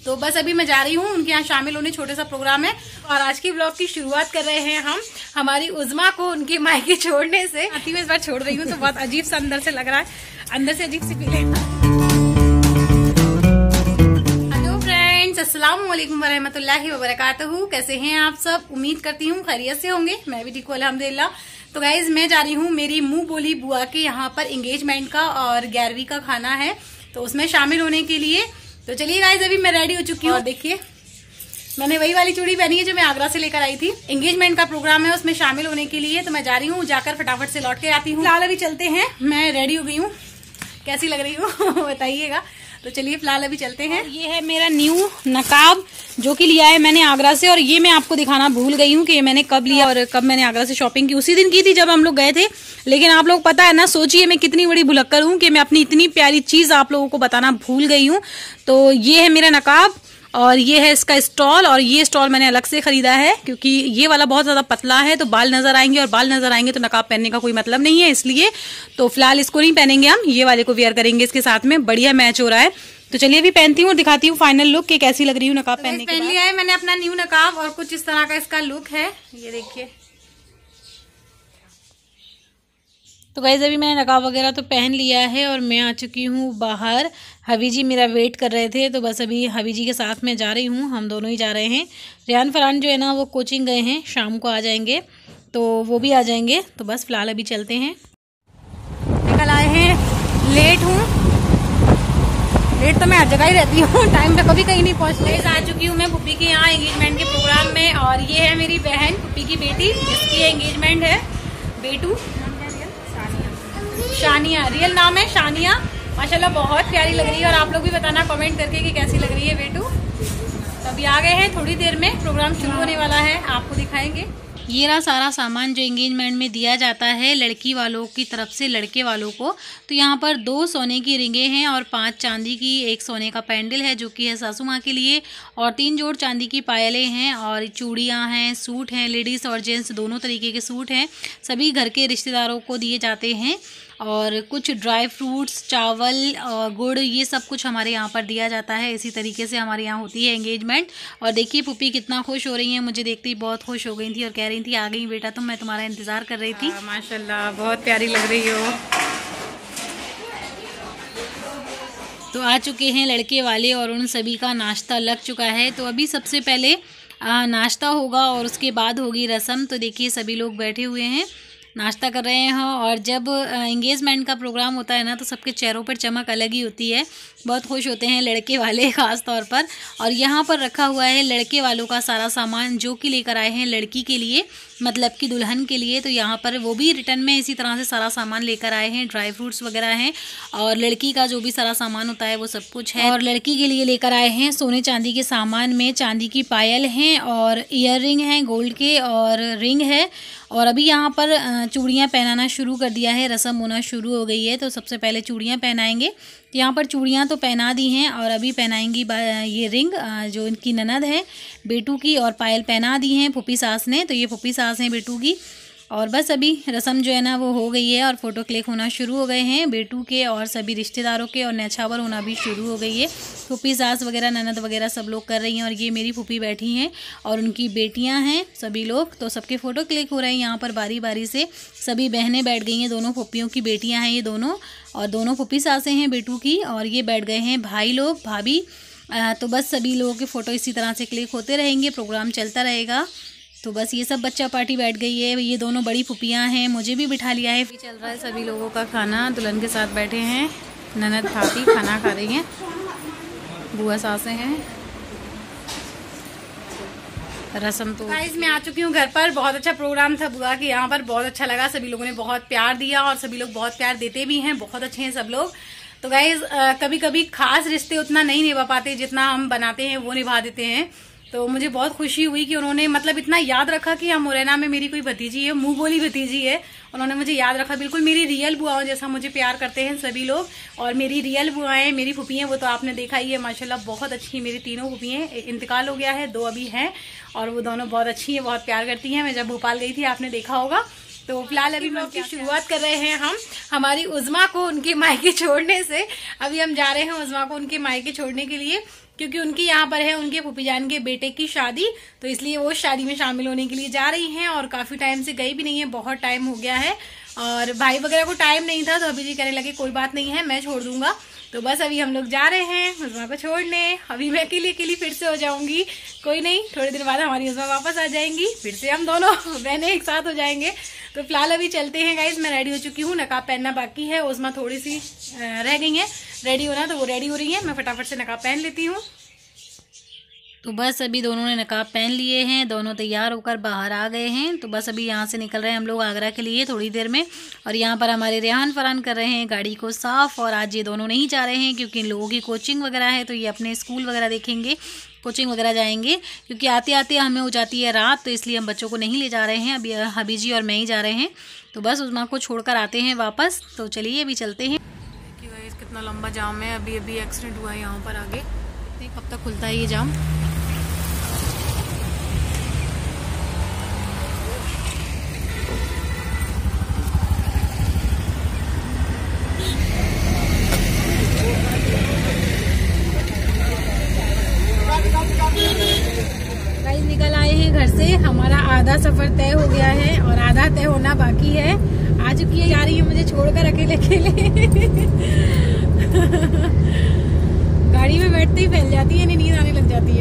तो बस अभी मैं जा रही हूँ उनके यहाँ शामिल होने, छोटा सा प्रोग्राम है। और आज की ब्लॉग की शुरुआत कर रहे हैं हम हमारी उज़्मा को उनके मायके छोड़ने से। आती मैं इस बार छोड़ रही हूँ तो बहुत अजीब सा अंदर से लग रहा है, अंदर से अजीब सी फीलिंग। हेलो फ्रेंड्स, अस्सलाम वालेकुम वरहमतुल्लाहि वबरकातुहू। कैसे हैं आप सब? उम्मीद करती हूँ खैरियत से होंगे। मैं भी ठीक हूँ अल्हम्दुलिल्लाह। तो गाइज मैं जा रही हूँ मेरी मुंह बोली बुआ के यहाँ पर एंगेजमेंट का और 11वीं का खाना है, तो उसमें शामिल होने के लिए। तो चलिए गाइज अभी मैं रेडी हो चुकी हूँ। देखिए मैंने वही वाली चूड़ी पहनी है जो मैं आगरा से लेकर आई थी। एंगेजमेंट का प्रोग्राम है, उसमें शामिल होने के लिए तो मैं जा रही हूँ। जाकर फटाफट से लौट के आती हूँ। फिलहाल अभी चलते हैं, मैं रेडी हो गई हूँ। कैसी लग रही हूँ बताइएगा। तो चलिए फिलहाल अभी चलते हैं। ये है मेरा न्यू नकाब जो कि लिया है मैंने आगरा से, और ये मैं आपको दिखाना भूल गई हूँ कि ये मैंने कब लिया और कब मैंने आगरा से शॉपिंग की। उसी दिन की थी जब हम लोग गए थे। लेकिन आप लोग पता है ना, सोचिए मैं कितनी बड़ी भुलक्कर हूँ कि मैं अपनी इतनी प्यारी चीज आप लोगों को बताना भूल गई हूँ। तो ये है मेरा नकाब और ये है इसका स्टॉल, और ये स्टॉल मैंने अलग से खरीदा है क्योंकि ये वाला बहुत ज्यादा पतला है तो बाल नजर आएंगे, और बाल नजर आएंगे तो नकाब पहनने का कोई मतलब नहीं है, इसलिए तो फिलहाल इसको नहीं पहनेंगे हम, ये वाले को वेयर करेंगे इसके साथ में। बढ़िया मैच हो रहा है। तो चलिए अभी पहनती हूँ और दिखाती हूँ फाइनल लुक कि कैसी लग रही हूँ नकाब पहनने के बाद। पहन लिया है मैंने अपना न्यू नकाब और कुछ इस तरह का इसका लुक है, ये देखिए। तो गाइस अभी मैंने नकाब वगैरह तो पहन लिया है और मैं आ चुकी हूँ बाहर। हबी जी मेरा वेट कर रहे थे, तो बस अभी हबी जी के साथ में जा रही हूँ। हम दोनों ही जा रहे हैं। रियान फरहान जो है ना वो कोचिंग गए हैं, शाम को आ जाएंगे, तो वो भी आ जाएंगे। तो बस फिलहाल अभी चलते हैं। निकल आए हैं, लेट हूँ। लेट तो मैं हर जगह ही रहती हूँ, टाइम पे कभी कहीं नहीं पहुँचती। आ चुकी हूँ मैं पुप्पी के यहाँ एंगेजमेंट के प्रोग्राम में, और ये है मेरी बहन पुप्पी की बेटी जिसकी एंगेजमेंट है। बेटू शानिया, रियल नाम है शानिया। माशाल्लाह बहुत प्यारी लग रही है, और आप लोग भी बताना कमेंट करके कि कैसी लग रही है बेटू। तो अभी आ गए हैं, थोड़ी देर में प्रोग्राम शुरू होने वाला है, आपको दिखाएंगे। ये रहा सारा सामान जो एंगेजमेंट में दिया जाता है लड़की वालों की तरफ से लड़के वालों को। तो यहाँ पर 2 सोने की रिंगे हैं और 5 चांदी की, 1 सोने का पैंडल है जो कि है सासू माँ के लिए, और 3 जोड़ चांदी की पायलें हैं, और चूड़ियाँ हैं, सूट हैं, लेडीज़ और जेंट्स दोनों तरीके के सूट हैं। सभी घर के रिश्तेदारों को दिए जाते हैं, और कुछ ड्राई फ्रूट्स, चावल और गुड़, ये सब कुछ हमारे यहाँ पर दिया जाता है। इसी तरीके से हमारे यहाँ होती है एंगेजमेंट। और देखिए पुप्पी कितना खुश हो रही हैं, मुझे देखते ही बहुत खुश हो गई थी और कह रही थी आ गई बेटा, तो मैं तुम्हारा इंतज़ार कर रही थी। माशाल्लाह बहुत प्यारी लग रही हो। तो आ चुके हैं लड़के वाले और उन सभी का नाश्ता लग चुका है। तो अभी सबसे पहले नाश्ता होगा और उसके बाद होगी रस्म। तो देखिए सभी लोग बैठे हुए हैं, नाश्ता कर रहे हैं। और जब एंगेजमेंट का प्रोग्राम होता है ना तो सबके चेहरों पर चमक अलग ही होती है, बहुत खुश होते हैं लड़के वाले ख़ास तौर पर। और यहाँ पर रखा हुआ है लड़के वालों का सारा सामान जो कि लेकर आए हैं लड़की के लिए, मतलब कि दुल्हन के लिए। तो यहाँ पर वो भी रिटर्न में इसी तरह से सारा सामान लेकर आए हैं, ड्राई फ्रूट्स वगैरह हैं, और लड़की का जो भी सारा सामान होता है वो सब कुछ है। और लड़की के लिए लेकर आए हैं सोने चांदी के सामान में चांदी की पायल हैं, और ईयर रिंग हैं गोल्ड के, और रिंग है। और अभी यहाँ पर चूड़ियाँ पहनाना शुरू कर दिया है, रस्म होना शुरू हो गई है। तो सबसे पहले चूड़ियाँ पहनाएंगे। तो यहाँ पर चूड़ियाँ तो पहना दी हैं, और अभी पहनाएंगी ये रिंग जो इनकी ननद है बेटू की, और पायल पहना दी हैं पुप्पी सास ने। तो ये पुप्पी सास हैं बेटू की। और बस अभी रस्म जो है ना वो हो गई है, और फ़ोटो क्लिक होना शुरू हो गए हैं बेटू के और सभी रिश्तेदारों के, और न्यौछावर होना भी शुरू हो गई है। पुप्पी सास वगैरह ननद वगैरह सब लोग कर रही हैं, और ये मेरी पुप्पी बैठी हैं और उनकी बेटियां हैं सभी लोग। तो सबके फ़ोटो क्लिक हो रहे हैं यहाँ पर बारी बारी से। सभी बहनें बैठ गई हैं, दोनों पुप्पियों की बेटियाँ हैं ये दोनों, और दोनों पुप्पी सासें हैं बेटू की। और ये बैठ गए हैं भाई लोग, भाभी। तो बस सभी लोगों के फ़ोटो इसी तरह से क्लिक होते रहेंगे, प्रोग्राम चलता रहेगा। तो बस ये सब बच्चा पार्टी बैठ गई है। ये दोनों बड़ी पुप्पियाँ हैं, मुझे भी बिठा लिया है। चल रहा है सभी लोगों का खाना, दुल्हन के साथ बैठे हैं, ननद भाभी खाना खा रही हैं, बुआ सासें हैं। रस्म तो गाइस मैं आ चुकी हूँ घर पर। बहुत अच्छा प्रोग्राम था बुआ के यहाँ पर, बहुत अच्छा लगा, सभी लोगों ने बहुत प्यार दिया और सभी लोग बहुत प्यार देते भी हैं, बहुत अच्छे हैं सब लोग। तो गाइस कभी कभी खास रिश्ते उतना नहीं निभा पाते जितना हम बनाते हैं वो निभा देते हैं। तो मुझे बहुत खुशी हुई कि उन्होंने मतलब इतना याद रखा कि हाँ मुरैना में मेरी कोई भतीजी है, मुंह बोली भतीजी है, उन्होंने मुझे याद रखा, बिल्कुल मेरी रियल बुआओं जैसा मुझे प्यार करते हैं सभी लोग। और मेरी रियल बुआएं, मेरी फुफी हैं, वो तो आपने देखा ही है, माशाल्लाह बहुत अच्छी मेरी तीनों फुफी हैं। इंतकाल हो गया है, 2 अभी हैं, और वो दोनों बहुत अच्छी हैं, बहुत प्यार करती हैं। मैं जब भोपाल गई थी आपने देखा होगा। तो फिलहाल अभी ब्लॉग की शुरुआत कर रहे हैं हम हमारी उज़्मा को उनके मायके छोड़ने से। अभी हम जा रहे हैं उज़्मा को उनके मायके छोड़ने के लिए। क्योंकि उनकी यहाँ पर है उनके फूफी जान के बेटे की शादी, तो इसलिए वो शादी में शामिल होने के लिए जा रही हैं और काफी टाइम से गई भी नहीं है, बहुत टाइम हो गया है। और भाई वगैरह को टाइम नहीं था तो अभी जी कहने लगे कोई बात नहीं है मैं छोड़ दूंगा। तो बस अभी हम लोग जा रहे हैं उस्मा को छोड़ने। अभी मैं अकेली फिर से हो जाऊंगी, कोई नहीं, थोड़ी देर बाद हमारी उस्मा वापस आ जाएंगी, फिर से हम दोनों बहनें एक साथ हो जाएंगे। तो फिलहाल अभी चलते हैं गाइज, मैं रेडी हो चुकी हूँ, नकाब पहनना बाकी है, उस्मा थोड़ी सी रह गई है रेडी होना, तो वो रेडी हो रही है, मैं फटाफट से नकाब पहन लेती हूँ। तो बस अभी दोनों ने नकाब पहन लिए हैं, दोनों तैयार होकर बाहर आ गए हैं। तो बस अभी यहाँ से निकल रहे हैं हम लोग आगरा के लिए थोड़ी देर में। और यहाँ पर हमारे रेहान फरहान कर रहे हैं गाड़ी को साफ़। और आज ये दोनों नहीं जा रहे हैं क्योंकि इन लोगों की कोचिंग वगैरह है, तो ये अपने स्कूल वगैरह देखेंगे, कोचिंग वगैरह जाएंगे, क्योंकि आते आते हमें हो जाती है रात, तो इसलिए हम बच्चों को नहीं ले जा रहे हैं। अभी हबी जी और मैं ही जा रहे हैं, तो बस उस्मा को छोड़कर आते हैं वापस। तो चलिए अभी चलते हैं। देखिए कितना लंबा जाम है, अभी एक्सीडेंट हुआ है यहाँ पर आगे, कब तक खुलता है ये जाम। निकल आए हैं घर से, हमारा आधा सफर तय हो गया है और आधा तय होना बाकी है। आ चुकी है, जा रही है मुझे छोड़कर अकेले गाड़ी में बैठते ही फैल जाती है, इन्हें नींद आने लग जाती है।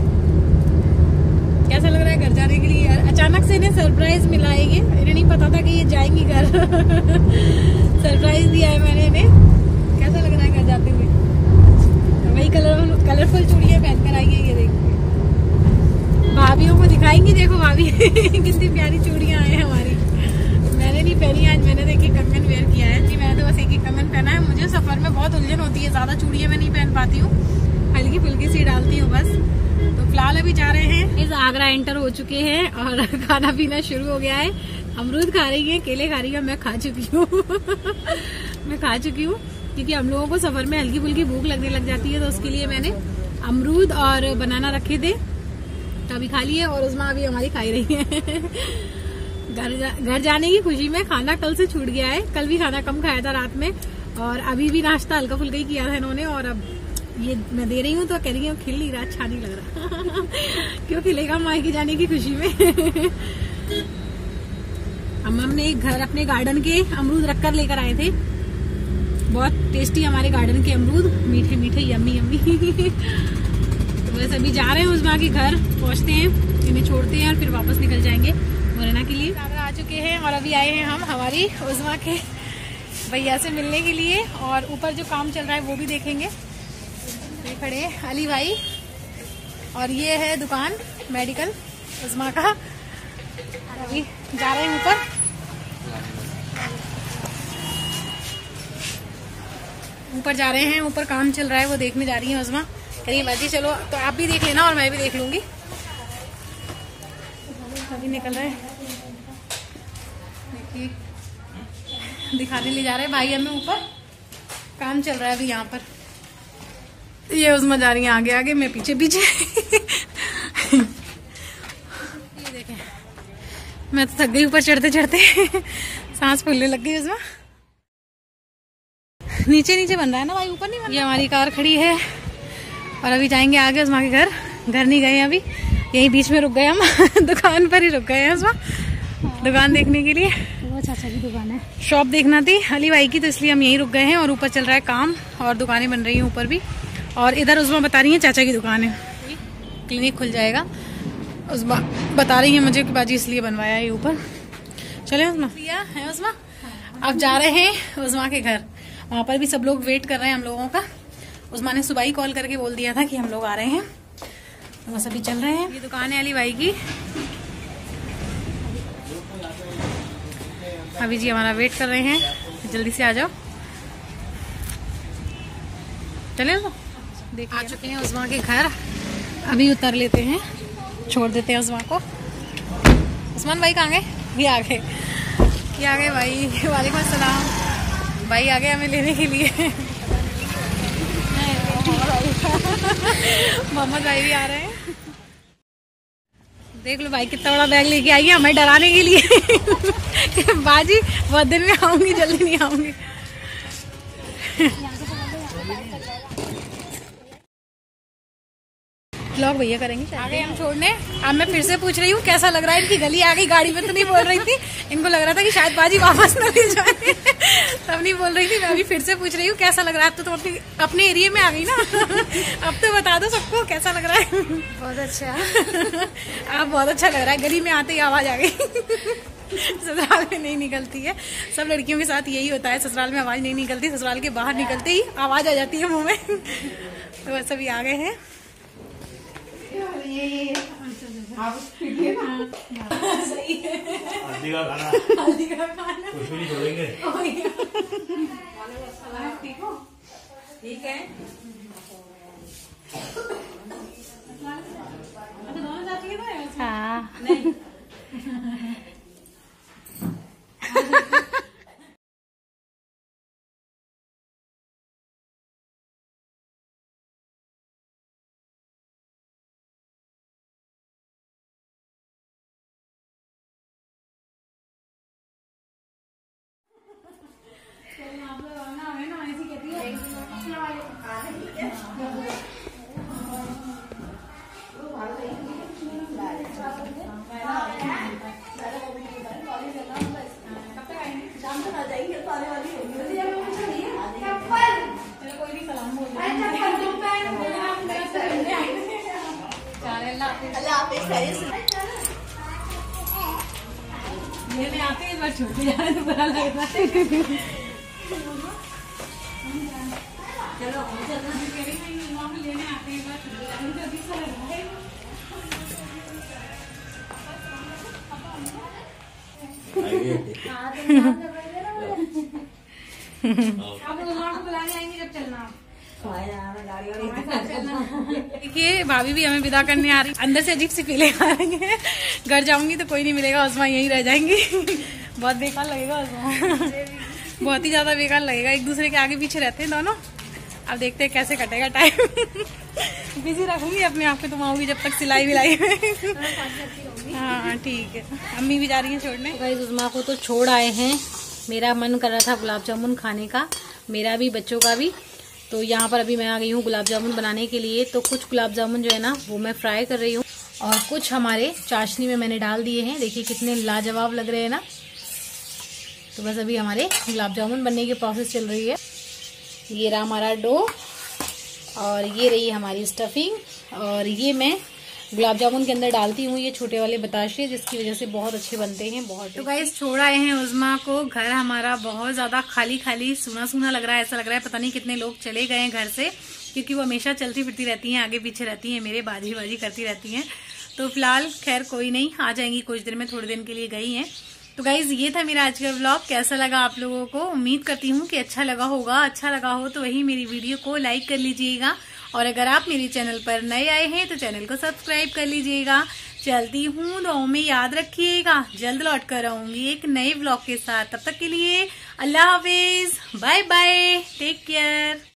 कैसा लग रहा है घर जाने के लिए यार? अचानक से इन्हें सरप्राइज मिला है, ये इन्हें नहीं पता था कि ये जाएंगी घर सरप्राइज दिया है मैंने इन्हें। कैसा लग रहा है घर जाते हुए? वही कलरफुल चूड़ियां पहनकर आई है, ये देखिए भाभियों को दिखाएंगी, देखो भाभी कितनी प्यारी चूड़ियां हैं हमारी। मैंने नहीं पहनी आज, मैंने देखिए कंगन वेयर किया है कि मैंने तो बस एक ही कंगन पहना है। मुझे सफर में बहुत उलझन होती है, ज्यादा चूड़ियां मैं नहीं पहन पाती हूँ, हल्की फुल्की सी डालती हूँ बस। तो फिलहाल अभी जा रहे हैं, इस आगरा एंटर हो चुके हैं और खाना पीना शुरू हो गया है। अमरूद खा रही है, केले खा रही है, मैं खा चुकी हूँ मैं खा चुकी हूँ, क्योंकि हम लोगों को सफर में हल्की फुल्की भूख लगने लग जाती है, तो उसके लिए मैंने अमरूद और बनाना रखे थे, तो अभी खा लिए। और उस्मा अभी हमारी खाई रही है घर जाने की खुशी में खाना कल से छूट गया है, कल भी खाना कम खाया था रात में, और अभी भी नाश्ता हल्का फुल्का ही किया था इन्होंने। और अब ये मैं दे रही हूँ तो कह रही है खिल नहीं रहा, अच्छा नहीं लग रहा क्यों खिलेगा माई की जाने की खुशी में हमने एक घर अपने गार्डन के अमरूद रखकर लेकर आए थे, बहुत टेस्टी हमारे गार्डन के अमरूद, मीठे मीठे यम्मी यम्मी तो बस अभी जा रहे हैं उस्मा के घर, पहुंचते हैं, इन्हें छोड़ते हैं और फिर वापस निकल जाएंगे मोरेना के लिए। आगरा आ चुके हैं और अभी आए हैं हम हमारी उस्मा के भैया से मिलने के लिए, और ऊपर जो काम चल रहा है वो भी देखेंगे। ये खड़े हैं अली भाई, और ये है दुकान मेडिकल उस्मा का। अभी जा रहे हैं ऊपर जा रहे हैं, ऊपर काम चल रहा है वो देखने जा रही है उस्मा। करिए बाजी चलो, तो आप भी देख लेना और मैं भी देख लूंगी। अभी निकल रहे हैं, देखिए दिखाने ले जा रहे हैं भाई हमें, ऊपर काम चल रहा है अभी यहाँ पर। ये उस्मा जा रही है आगे आगे, मैं पीछे पीछे ये देखें, मैं तो थक गई ऊपर चढ़ते चढ़ते सांस फूलने लग गई उस्मा। नीचे नीचे बन रहा है ना भाई, ऊपर नहीं बन रहा। ये हमारी कार खड़ी है और अभी जाएंगे आगे उस्मा के घर। घर नहीं गए अभी, यही बीच में रुक गए हम दुकान पर ही रुक गए हैं उस्मा, दुकान देखने के लिए। वो चाचा की दुकान है, शॉप देखना थी अली भाई की, तो इसलिए हम यहीं रुक गए हैं। और ऊपर चल रहा है काम और दुकानें बन रही हैं ऊपर भी, और इधर उस्मा बता रही है चाचा की दुकान है, क्लिनिक खुल जाएगा उस्मा बता रही है मुझे कि बाजी इसलिए बनवाया है ऊपर। चले उस्मा है उस्मा, अब जा रहे हैं उस्मा के घर, वहाँ पर भी सब लोग वेट कर रहे हैं हम लोगों का। उस्मा ने सुबह ही कॉल करके बोल दिया था कि हम लोग आ रहे हैं, तो बस अभी चल रहे हैं। ये दुकान है अली भाई की, अभी जी हमारा वेट कर रहे हैं, जल्दी से आ जाओ। चले देखिए आ चुके हैं उस्मा के घर, अभी उतर लेते हैं, छोड़ देते हैं उस्मा को। उस्मान भाई कहाँ गए? ये आ गए, ये आ गए भाई, वालेकुम अस्सलाम। भाई आ गए हमें लेने के लिए मोहम्मद भाई भी आ रहे हैं। देख लो भाई कितना बड़ा बैग लेके आई है हमें डराने के लिए बाजी बहुत दिन में आऊंगी, जल्दी नहीं आऊंगी ब्लॉग भैया करेंगे। आ गए हम छोड़ने। अब मैं फिर से पूछ रही हूँ कैसा लग रहा है। इनकी गली आ गई, गाड़ी में तो नहीं बोल रही थी, इनको लग रहा था कि शायद बाजी वापस न ले जाए तब नहीं बोल रही थी। मैं अभी फिर से पूछ रही हूँ कैसा लग रहा है। अब तो अपने एरिया में आ गई ना अब तो बता दो सबको कैसा लग रहा है। बहुत अच्छा आप बहुत अच्छा लग रहा है। गली में आते ही आवाज आ गई ससुराल में नहीं निकलती है, सब लड़कियों के साथ यही होता है। ससुराल में आवाज नहीं निकलती, ससुराल के बाहर निकलते ही आवाज आ जाती है मुंह में तो बस अभी आ गए हैं। सही है, हल्दी का खाना कुछ भी नहीं छोड़ेंगे। ठीक हो? ठीक है। दोनों साथ ही हैं? हाँ नहीं आप लोग आना है ना, ऐसी कहती है शाम तक आ जाएंगे तो आने वाली होगी। चलो कोई नहीं, सलाम बोल मेरे आते हैं, इस बार छूट जा रहे तो बुरा लग रहा है। चलो लेने आते हैं, बुलाने आएंगे जब चलना। देखिए भाभी भी हमें विदा करने आ रही। अंदर से अजीब सी फीलिंग आ रही है। घर जाऊंगी तो कोई नहीं मिलेगा, उस्मा यहीं रह जाएंगी बहुत बेकार लगेगा उस्मा बहुत ही ज्यादा बेकार लगेगा। एक दूसरे के आगे पीछे रहते हैं दोनों। अब देखते हैं कैसे कटेगा टाइम बिजी रखूंगी अपने आप को, तुम आओगी जब तक सिलाई विलाई में हाँ ठीक है। अम्मी भी जा रही है छोड़ने। गाइस उस्मा को तो छोड़ आए हैं। मेरा मन कर रहा था गुलाब जामुन खाने का, मेरा भी बच्चों का भी। तो यहाँ पर अभी मैं आ गई हूँ गुलाब जामुन बनाने के लिए। तो कुछ गुलाब जामुन जो है ना वो मैं फ्राई कर रही हूँ और कुछ हमारे चाशनी में मैंने डाल दिए हैं। देखिए कितने लाजवाब लग रहे हैं ना। तो बस अभी हमारे गुलाब जामुन बनने की प्रोसेस चल रही है। ये रहा हमारा डो और ये रही हमारी स्टफिंग और ये मैं गुलाब जामुन के अंदर डालती हूँ ये छोटे वाले बताशे, जिसकी वजह से बहुत अच्छे बनते हैं। बहुत तो गाइस छोड़ आए हैं उस्मा को। घर हमारा बहुत ज्यादा खाली खाली सूना सूना लग रहा है। ऐसा लग रहा है पता नहीं कितने लोग चले गए हैं घर से, क्योंकि वो हमेशा चलती फिरती रहती हैं, आगे पीछे रहती हैं, मेरे बाजी बाजी करती रहती हैं। तो फिलहाल खैर कोई नहीं, आ जाएंगी कुछ देर में, थोड़ी दिन के लिए गई हैं। तो गाइज ये था मेरा आज का व्लॉग। कैसा लगा आप लोगों को? उम्मीद करती हूँ कि अच्छा लगा होगा। अच्छा लगा हो तो वही मेरी वीडियो को लाइक कर लीजिएगा और अगर आप मेरे चैनल पर नए आए हैं तो चैनल को सब्सक्राइब कर लीजिएगा। चलती हूँ, दुआओं में याद रखिएगा। जल्द लौट कर आऊंगी एक नए व्लॉग के साथ। तब तक के लिए अल्लाह हाफिज, बाय बाय, टेक केयर।